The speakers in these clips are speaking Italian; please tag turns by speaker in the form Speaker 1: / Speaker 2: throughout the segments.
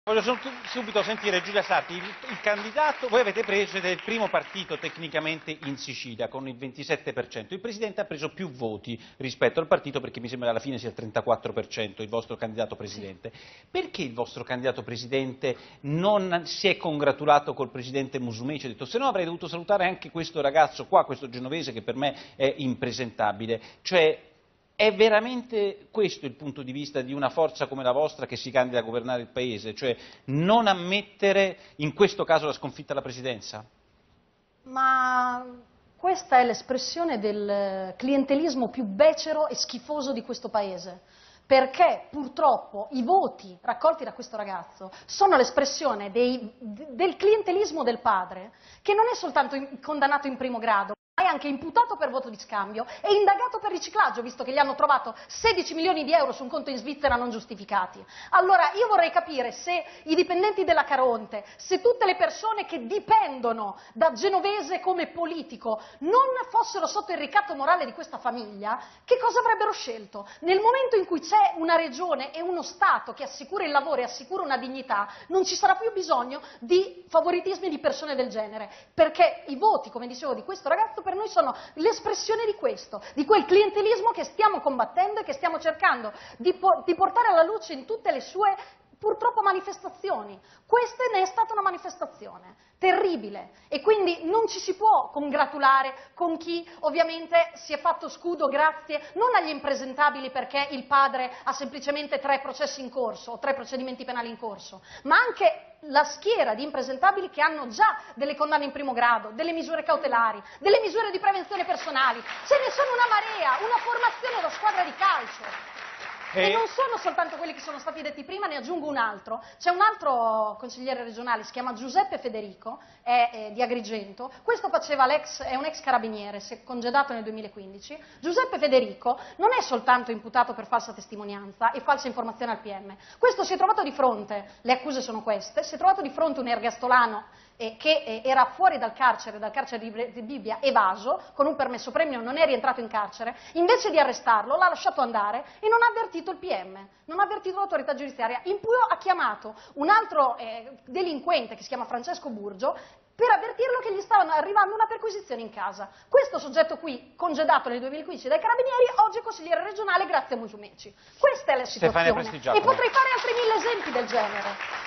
Speaker 1: Voglio subito sentire Giulia Sarti, il candidato, voi avete preso ed è il primo partito tecnicamente in Sicilia con il 27%, il Presidente ha preso più voti rispetto al partito perché mi sembra che alla fine sia il 34% il vostro candidato Presidente. Perché il vostro candidato Presidente non si è congratulato col Presidente Musumeci? Ha detto se no avrei dovuto salutare anche questo ragazzo qua, questo genovese che per me è impresentabile. Cioè, è veramente questo il punto di vista di una forza come la vostra che si candida a governare il Paese? Cioè non ammettere in questo caso la sconfitta alla Presidenza?
Speaker 2: Ma questa è l'espressione del clientelismo più becero e schifoso di questo Paese, perché purtroppo i voti raccolti da questo ragazzo sono l'espressione del clientelismo del padre, che non è soltanto condannato in primo grado, ma è anche imputato per voto di scambio e indagato per riciclaggio, visto che gli hanno trovato 16 milioni di euro su un conto in Svizzera non giustificati. Allora io vorrei capire se i dipendenti della Caronte, se tutte le persone che dipendono da Genovese come politico non fossero sotto il ricatto morale di questa famiglia, che cosa avrebbero scelto? Nel momento in cui c'è una regione e uno Stato che assicura il lavoro e assicura una dignità, non ci sarà più bisogno di favoritismi di persone del genere, perché i voti, come dicevo, di questo ragazzo per noi sono l'espressione di questo, di quel clientelismo che stiamo combattendo e che stiamo cercando di portare alla luce in tutte le sue purtroppo manifestazioni. Questa ne è stata una manifestazione terribile e quindi non ci si può congratulare con chi ovviamente si è fatto scudo grazie non agli impresentabili perché il padre ha semplicemente 3 processi in corso o 3 procedimenti penali in corso, ma anche la schiera di impresentabili che hanno già delle condanne in primo grado, delle misure cautelari, delle misure di prevenzione personali. Ce ne sono una marea, una formazione da squadra di calcio. E non sono soltanto quelli che sono stati detti prima, ne aggiungo un altro. C'è un altro consigliere regionale, si chiama Giuseppe Federico, è di Agrigento. Questo è un ex carabiniere, si è congedato nel 2015. Giuseppe Federico non è soltanto imputato per falsa testimonianza e falsa informazione al PM. Questo si è trovato di fronte, le accuse sono queste, si è trovato di fronte un ergastolano che era fuori dal carcere di Bibbia, evaso, con un permesso premio, non è rientrato in carcere, invece di arrestarlo l'ha lasciato andare e non ha avvertito il PM, non ha avvertito l'autorità giudiziaria, in più ha chiamato un altro delinquente che si chiama Francesco Burgio per avvertirlo che gli stava arrivando una perquisizione in casa. Questo soggetto qui, congedato nel 2015 dai Carabinieri, oggi è consigliere regionale grazie a Musumeci. Questa è la situazione e potrei fare altri 1000 esempi del genere.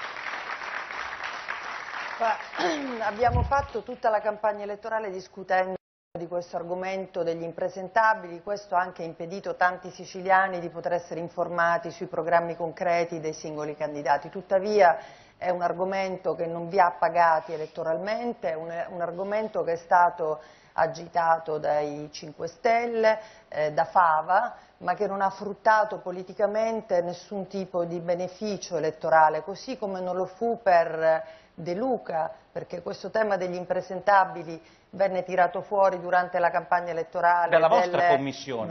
Speaker 3: Abbiamo fatto tutta la campagna elettorale discutendo di questo argomento degli impresentabili, questo ha anche impedito tanti siciliani di poter essere informati sui programmi concreti dei singoli candidati. Tuttavia è un argomento che non vi ha pagati elettoralmente, è un argomento che è stato agitato dai 5 Stelle, da Fava, ma che non ha fruttato politicamente nessun tipo di beneficio elettorale, così come non lo fu per De Luca, perché questo tema degli impresentabili venne tirato fuori durante la campagna elettorale
Speaker 1: dalla vostra commissione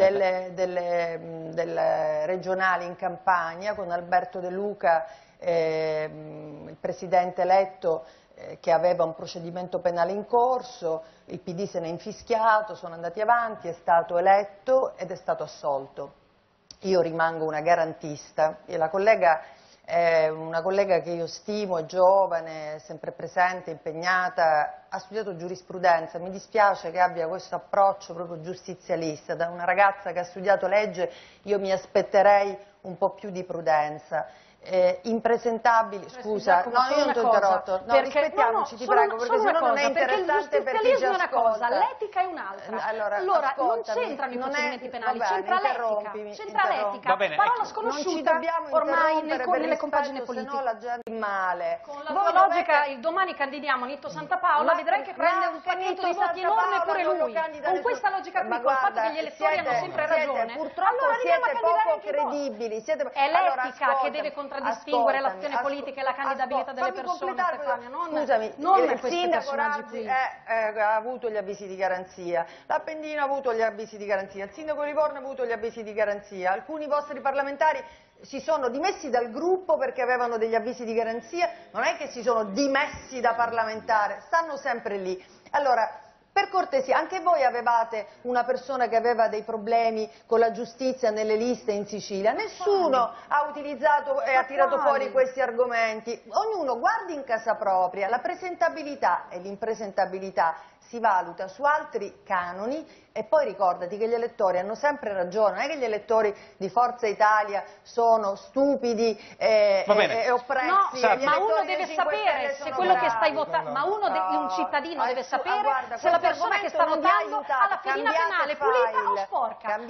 Speaker 3: delle regionali in Campania, con Alberto De Luca, il presidente eletto, che aveva un procedimento penale in corso, il PD se n'è infischiato, sono andati avanti, è stato eletto ed è stato assolto. Io rimango una garantista e la collega è una collega che io stimo, è giovane, sempre presente, impegnata, ha studiato giurisprudenza, mi dispiace che abbia questo approccio proprio giustizialista, da una ragazza che ha studiato legge io mi aspetterei un po' più di prudenza. Impresentabili, scusa, no, io non ti ho interrotto, no, rispettiamoci, ti prego, perché sennò non è interessante per chi ci ascolta.
Speaker 2: È una cosa, l'etica è un'altra. Allora non c'entrano i procedimenti penali, c'entra l'etica, parola sconosciuta ormai nelle compagini politiche.
Speaker 3: Sennò la gente male.
Speaker 2: Con la tua logica, il domani candidiamo Nitto Santa Paola, vedrai che prende un pacchetto di voti enorme pure lui. Con questa logica qui, col fatto che gli elettori hanno sempre ragione,
Speaker 3: purtroppo siete poco credibili.
Speaker 2: È l'etica che deve contraddistinguere l'azione politica e la candidabilità delle persone, Stefania.
Speaker 3: Scusami, il sindaco Razzi ha avuto gli avvisi di garanzia, l'Appendino ha avuto gli avvisi di garanzia, il sindaco di Livorno ha avuto gli avvisi di garanzia, alcuni vostri parlamentari si sono dimessi dal gruppo perché avevano degli avvisi di garanzia, non è che si sono dimessi da parlamentare, stanno sempre lì. Allora, per cortesia, anche voi avevate una persona che aveva dei problemi con la giustizia nelle liste in Sicilia, nessuno ha utilizzato e ha tirato fuori questi argomenti, ognuno guardi in casa propria, la presentabilità e l'impresentabilità si valuta su altri canoni e poi ricordati che gli elettori hanno sempre ragione, non è che gli elettori di Forza Italia sono stupidi e oppressi.
Speaker 2: No, ma uno deve sapere se quello che stai votando, ma un cittadino deve sapere se la persona che sta votando ha la fedina penale pulita o sporca.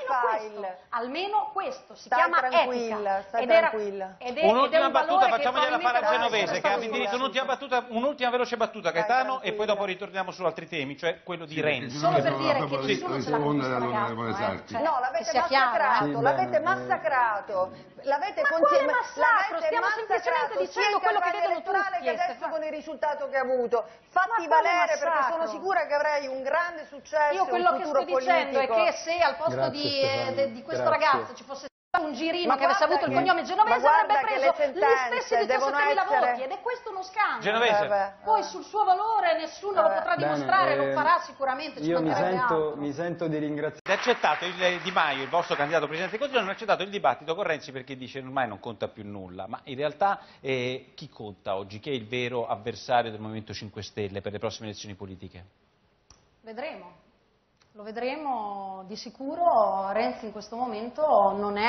Speaker 2: Almeno questo si chiama etica.
Speaker 3: Stai tranquilla.
Speaker 1: Un'ultima battuta, facciamogliela fare a Genovese, che ha diritto un'ultima veloce battuta, Gaetano, e poi dopo ritorniamo su altri temi, cioè quello di Renzi.
Speaker 2: Solo per dire che nessuno ce l'ha con questo ragazzo.
Speaker 3: No, l'avete massacrato, l'avete massacrato.
Speaker 2: Ma quale massacro? Stiamo semplicemente dicendo quello che vedono tutti.
Speaker 3: Che adesso con il risultato che ha avuto, fatti valere perché sono sicura che avrai un grande successo.
Speaker 2: Io quello che sto dicendo è che se al posto di questo ragazzo ci fosse un girino che avesse avuto il cognome Genovese avrebbe preso gli stessi 17.000 voti, ed è questo uno scandalo.
Speaker 1: Genovese.
Speaker 2: Poi sul suo valore nessuno lo potrà dimostrare, lo farà sicuramente.
Speaker 4: Io mi sento di ringraziare.
Speaker 1: Ha accettato Di Maio, il vostro candidato presidente del Consiglio, non ha accettato il dibattito con Renzi perché dice ormai non conta più nulla, ma in realtà chi conta oggi? Chi è il vero avversario del Movimento 5 Stelle per le prossime elezioni politiche?
Speaker 2: Vedremo. Lo vedremo di sicuro. Renzi in questo momento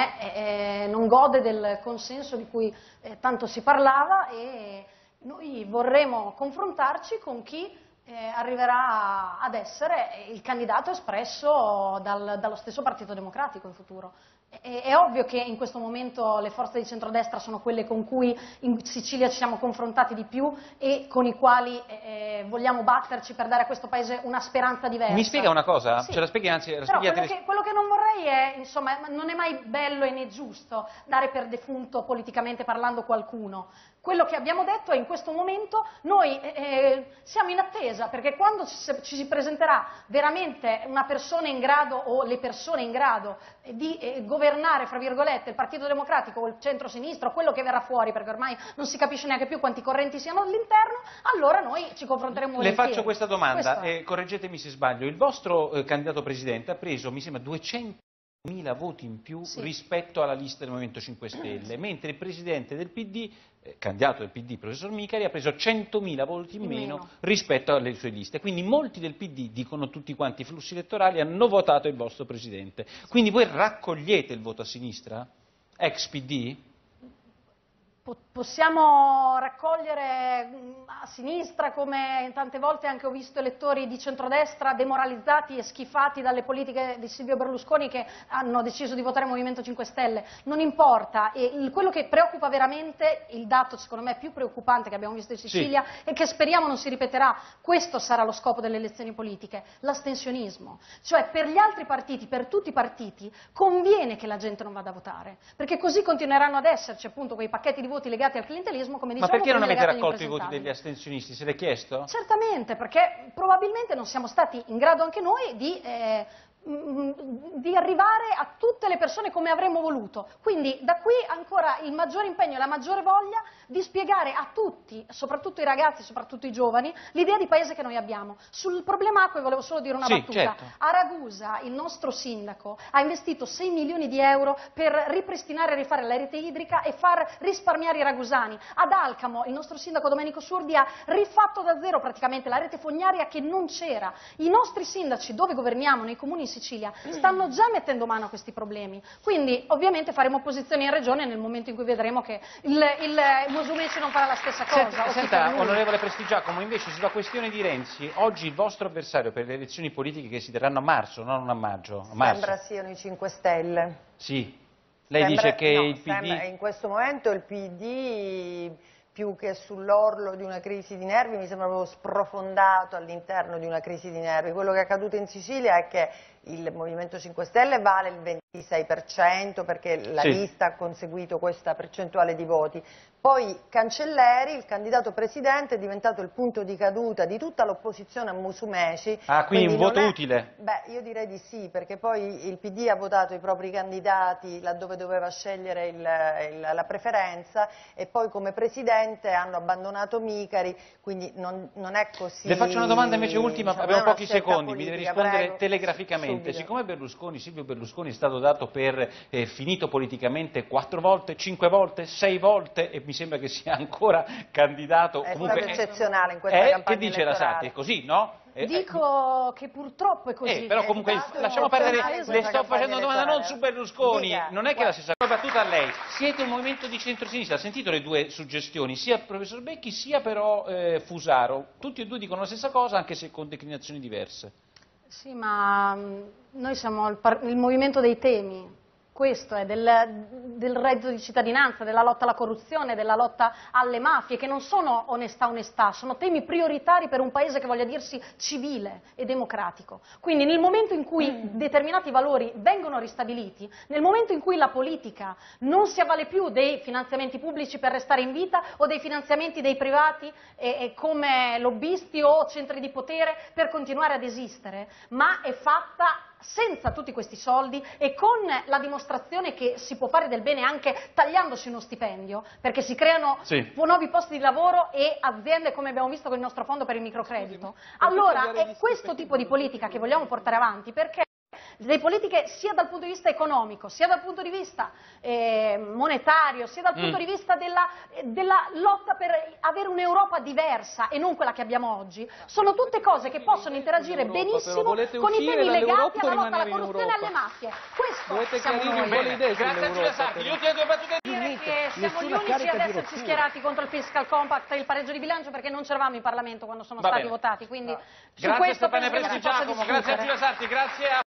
Speaker 2: non gode del consenso di cui tanto si parlava e noi vorremmo confrontarci con chi arriverà ad essere il candidato espresso dallo stesso Partito Democratico in futuro. È ovvio che in questo momento le forze di centrodestra sono quelle con cui in Sicilia ci siamo confrontati di più e con i quali vogliamo batterci per dare a questo Paese una speranza diversa.
Speaker 1: Mi spiega una cosa?
Speaker 2: Sì.
Speaker 1: Ce la spieghi, anzi,
Speaker 2: Però quello che non vorrei è, insomma, non è mai bello e né giusto dare per defunto politicamente parlando qualcuno. Quello che abbiamo detto è in questo momento noi siamo in attesa, perché quando ci si presenterà veramente una persona in grado o le persone in grado di governare, fra virgolette, il Partito Democratico o il centro-sinistra o quello che verrà fuori, perché ormai non si capisce neanche più quanti correnti siano all'interno, allora noi ci confronteremo volentieri.
Speaker 1: Le faccio questa domanda, correggetemi se sbaglio. Il vostro candidato presidente ha preso, mi sembra, 200.000 voti in più rispetto alla lista del Movimento 5 Stelle, mentre il presidente del PD, candidato del PD, professor Micari, ha preso 100.000 voti in meno rispetto alle sue liste. Quindi molti del PD, dicono tutti quanti i flussi elettorali, hanno votato il vostro presidente. Quindi voi raccogliete il voto a sinistra? Ex PD?
Speaker 2: Possiamo raccogliere a sinistra, come tante volte anche ho visto elettori di centrodestra demoralizzati e schifati dalle politiche di Silvio Berlusconi che hanno deciso di votare Movimento 5 Stelle, non importa. E quello che preoccupa veramente, il dato secondo me più preoccupante che abbiamo visto in Sicilia e che speriamo non si ripeterà, questo sarà lo scopo delle elezioni politiche, l'astensionismo. Cioè per gli altri partiti, per tutti i partiti, conviene che la gente non vada a votare, perché così continueranno ad esserci appunto quei pacchetti di voti legati al clientelismo, come diciamo.
Speaker 1: Ma perché non avete raccolto i voti degli astensionisti? Se l'è chiesto?
Speaker 2: Certamente, perché probabilmente non siamo stati in grado anche noi di arrivare a tutte le persone come avremmo voluto. Quindi da qui ancora il maggiore impegno e la maggiore voglia di spiegare a tutti, soprattutto i ragazzi, soprattutto i giovani, l'idea di paese che noi abbiamo. Sul problema acque volevo solo dire una battuta.
Speaker 1: Certo.
Speaker 2: A Ragusa il nostro sindaco ha investito 6 milioni di euro per ripristinare e rifare la rete idrica e far risparmiare i ragusani. Ad Alcamo il nostro sindaco Domenico Surdi ha rifatto da zero praticamente la rete fognaria che non c'era. I nostri sindaci, dove governiamo, nei comuni in Sicilia, stanno già mettendo mano a questi problemi. Quindi ovviamente faremo opposizione in regione nel momento in cui vedremo che il Musumeci non farà la stessa cosa.
Speaker 1: Senta, onorevole Prestigiacomo, invece sulla questione di Renzi, oggi il vostro avversario per le elezioni politiche che si terranno a marzo, non a maggio. A marzo.
Speaker 3: Sembra siano i 5 Stelle.
Speaker 1: Sì. Lei dice che il PD...
Speaker 3: in questo momento il PD, più che sull'orlo di una crisi di nervi, mi sembra proprio sprofondato all'interno di una crisi di nervi. Quello che è accaduto in Sicilia è che il Movimento 5 Stelle vale il 26% perché la lista ha conseguito questa percentuale di voti. Poi Cancelleri, il candidato presidente, è diventato il punto di caduta di tutta l'opposizione a Musumeci.
Speaker 1: Ah, quindi un voto utile?
Speaker 3: Beh, io direi di sì, perché poi il PD ha votato i propri candidati laddove doveva scegliere la preferenza e poi come presidente hanno abbandonato Micari, quindi non è così.
Speaker 1: Le faccio una domanda invece ultima,
Speaker 3: diciamo,
Speaker 1: abbiamo pochi secondi,
Speaker 3: politica,
Speaker 1: mi deve rispondere
Speaker 3: prego.
Speaker 1: telegraficamente.
Speaker 3: Subito.
Speaker 1: Siccome Silvio Berlusconi è stato dato per finito politicamente 4 volte, 5 volte, 6 volte e mi sembra che sia ancora candidato.
Speaker 3: È
Speaker 1: comunque
Speaker 3: stato eccezionale in questa campagna
Speaker 1: che dice
Speaker 3: elettorale.
Speaker 1: la Satti? È così, no?
Speaker 2: Dico che purtroppo è così.
Speaker 1: Però comunque lasciamo perdere, le sto facendo una domanda non su Berlusconi, non è che la stessa battuta a lei. Siete un movimento di centrosinistra, ha sentito le due suggestioni, sia il professor Becchi sia però Fusaro, tutti e due dicono la stessa cosa anche se con declinazioni diverse.
Speaker 2: Sì, ma noi siamo il movimento dei temi. Questo è del reddito di cittadinanza, della lotta alla corruzione, della lotta alle mafie, che non sono onestà, sono temi prioritari per un paese che voglia dirsi civile e democratico. Quindi nel momento in cui determinati valori vengono ristabiliti, nel momento in cui la politica non si avvale più dei finanziamenti pubblici per restare in vita o dei finanziamenti dei privati come lobbisti o centri di potere per continuare ad esistere, ma è fatta senza tutti questi soldi e con la dimostrazione che si può fare del bene anche tagliandosi uno stipendio, perché si creano nuovi posti di lavoro e aziende, come abbiamo visto con il nostro fondo per il microcredito. Allora è questo tipo di politica che vogliamo portare avanti, perché le politiche sia dal punto di vista economico, sia dal punto di vista monetario, sia dal punto di vista della lotta per avere un'Europa diversa e non quella che abbiamo oggi, sono tutte cose che possono interagire benissimo con i temi legati alla lotta alla corruzione e alle mafie. Questo siamo noi.
Speaker 1: Grazie a Giulia Sarti, le ultime due battute.
Speaker 2: Dire che siamo gli unici ad esserci schierati contro il fiscal compact e il pareggio di bilancio perché non c'eravamo in Parlamento quando sono stati votati, quindi su
Speaker 1: Grazie a
Speaker 2: questo
Speaker 1: Stefania
Speaker 2: penso che si possa
Speaker 1: Prestigiacomo, grazie a
Speaker 2: discutere.
Speaker 1: Giulia Sarti, grazie a